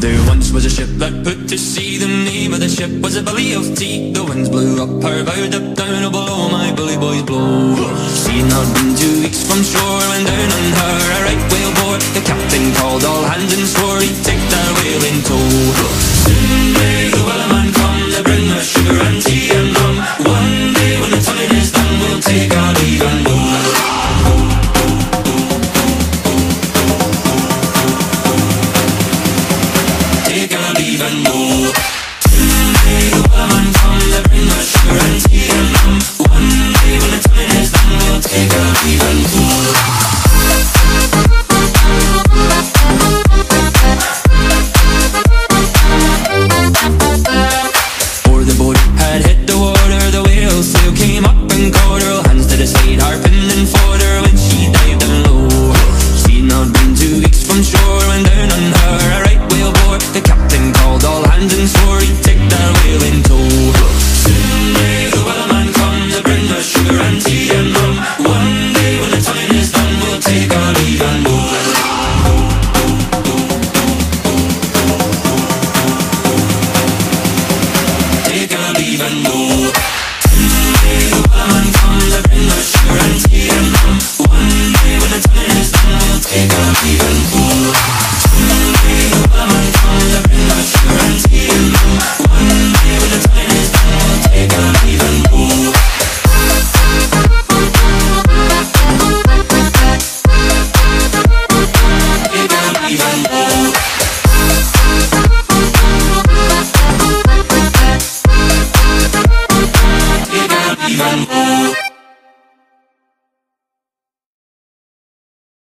There once was a ship that put to sea. The name of the ship was a Billy of Tea. The winds blew up her bow, up down, oh below my bully boys blow. She'd not been 2 weeks from shore when down on her a right whale bore. The captain called all hands and swore he'd take that whale in tow. Soon may the wellerman come to bring us sugar and tea and rum. One day when the tonguing is done, we'll take our leave and go. Take our leave and go. Soon may the wellerman come to bring us sugar and tea and rum. One day when the tonguing is done, we'll take our leave and go. Take a leave and go.